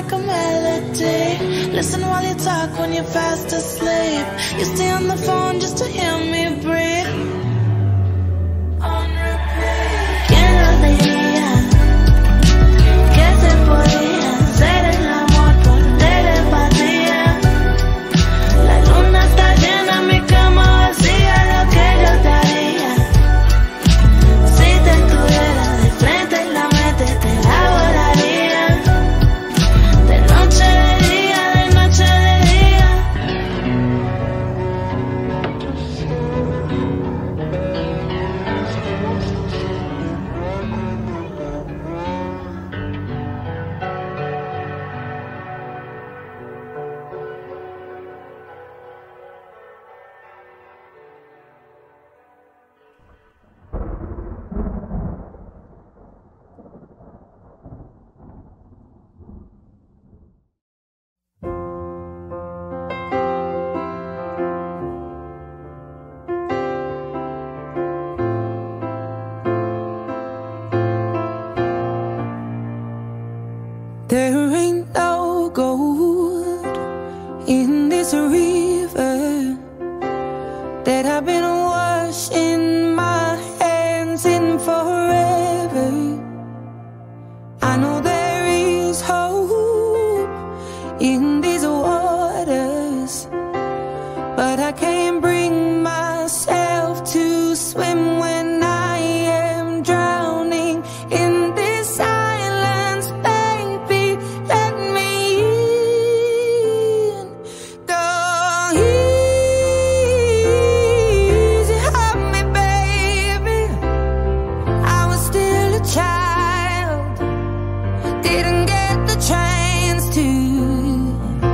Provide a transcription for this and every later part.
like a melody. Listen while you talk when you're fast asleep. You stay on the phone just to hear me breathe. On repeat. ¿Quién lo diría? Que se podía hacer el amor por telepatía. La luna está llena, mi cama vacía, lo que yo te haría. Si te estuviera de frente en la mente, te la volaría. De noche de día, de noche de día. There ain't no gold in this river that I've been washing my hands in forever. I know there is hope in these waters, but I can't bring myself to swim when I am drowning in this silence. Baby, let me in. Go easy on me, baby. I was still a child, didn't get the chance to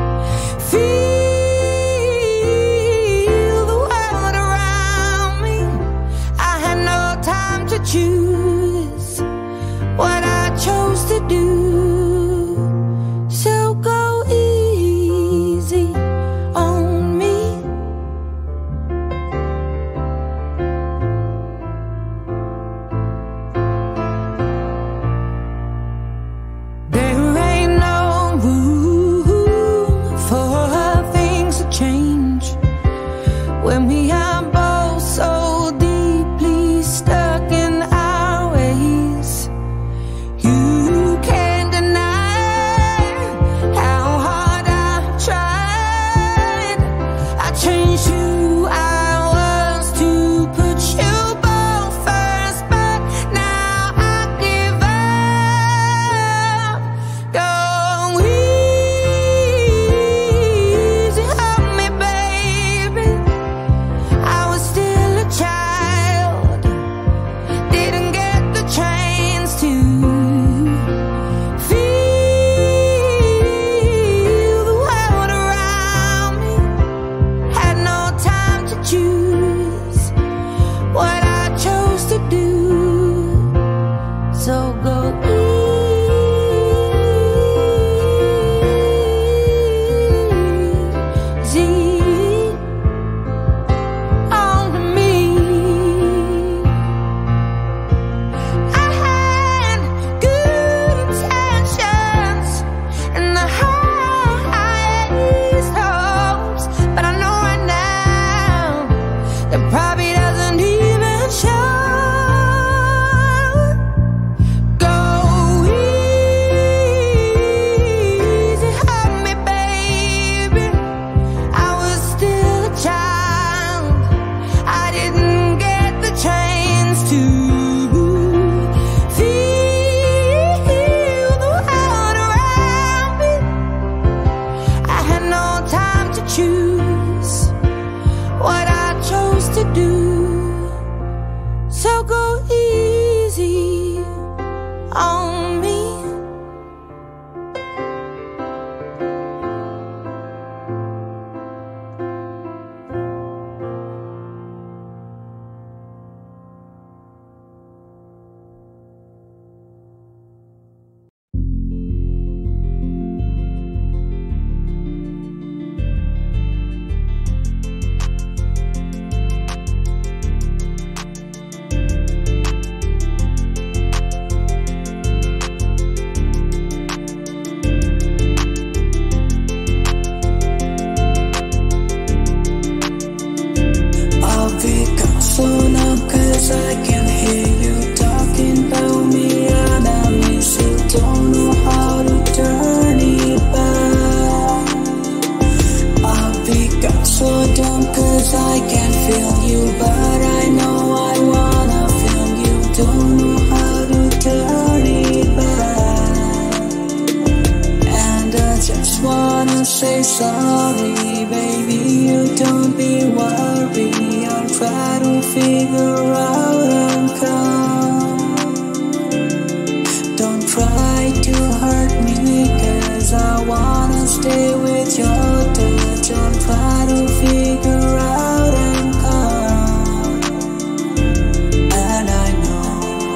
say sorry, baby, you don't be worried. I'll try to figure out and come. Don't try to hurt me, 'cause I wanna stay with your touch. I'll try to figure out and come. And I know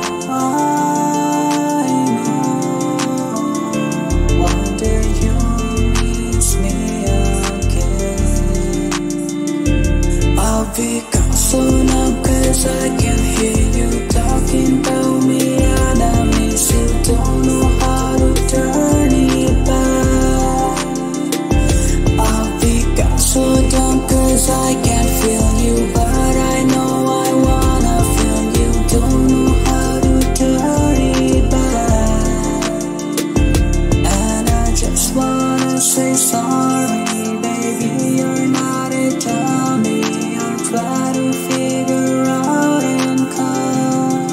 one day you'll miss me again. I'll be gone soon up, 'cause I can hear you talking about me, and I miss you. Don't know how to turn it back. I'll be gone so dumb, 'cause I can't feel you, but I know I wanna feel you. Don't know how to turn it back. And I just wanna say sorry, baby, you're not it, tell me. I'll try to figure out and come.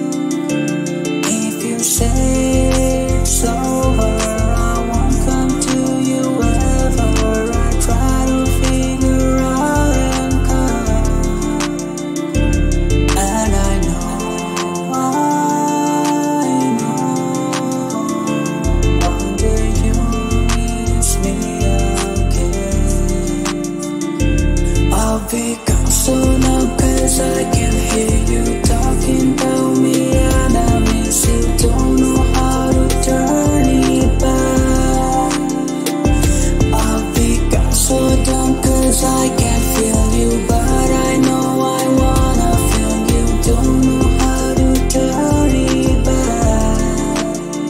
If you say it's over, I won't come to you ever. I try to figure out and come. And I know one day you'll miss me again. I'll be gone soon up, 'cause I can hear you talking about me, and I miss you. Don't know how to turn it back. I'll be gone so dumb, 'cause I can't feel you, but I know I wanna feel you. Don't know how to turn it back.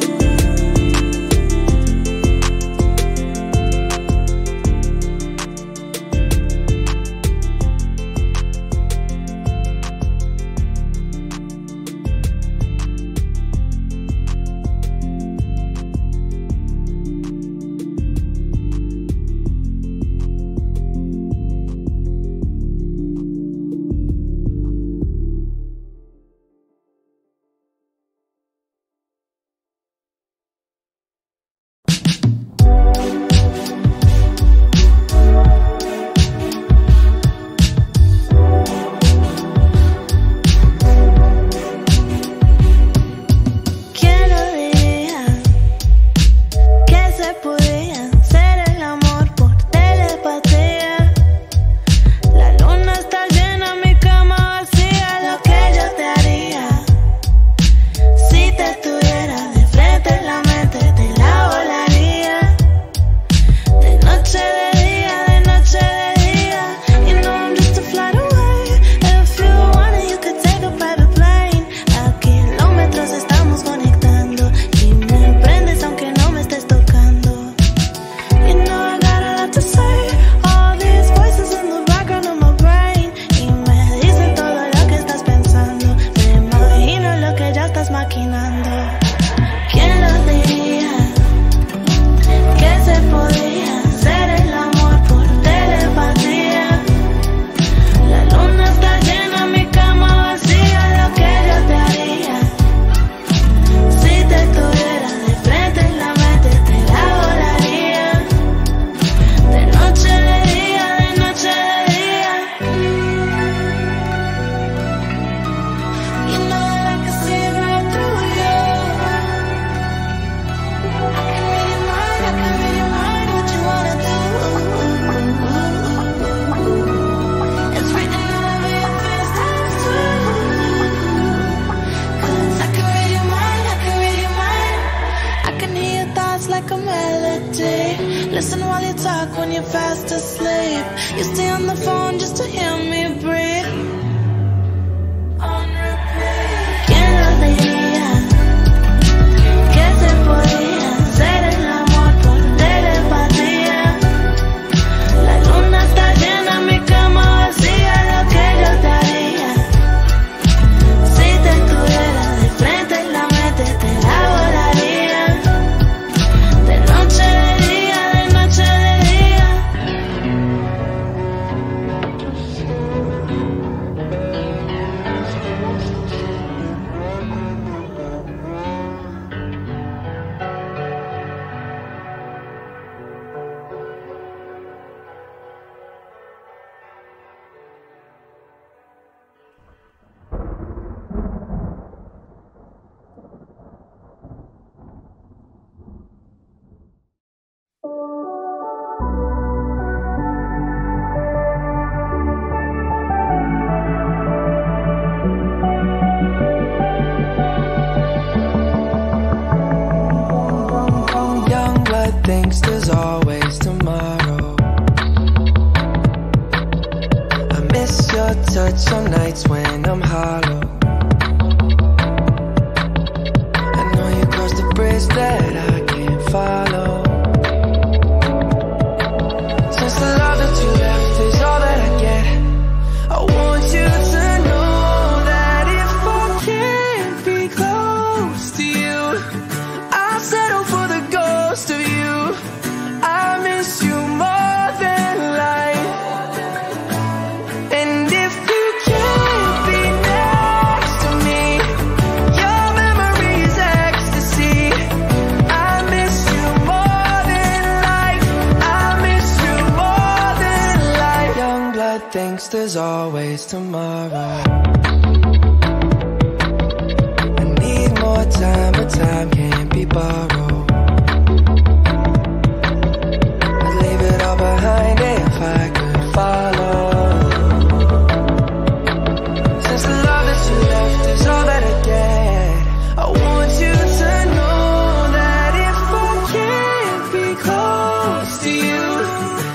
Listen while you talk when you're fast asleep. You stay on the phone just to hear me breathe. On repeat. ¿Quién lo diría? Que se podía hacer el amor por telepatía. La luna está llena, mi cama vacía. Lo que yo te haría si te estuviera de frente en la mente, te la volaría. De noche, de día, de noche, de día. there's always tomorrow. I miss your touch on nights when I'm hollow. I know you crossed the bridge that I can't follow. Since the love that you left is all that I get, I want you to know that if I can't be close to you, I'll settle for the ghost of you. I miss you more than life. And if you can't be next to me, your memory is ecstasy. I miss you more than life. I miss you more than life. Young blood thinks there's always tomorrow. I need more time, but time can't be borrowed. I'd leave it all behind if I could follow. Since the love that you left is all that I get, I want you to know that if I can't be close to you,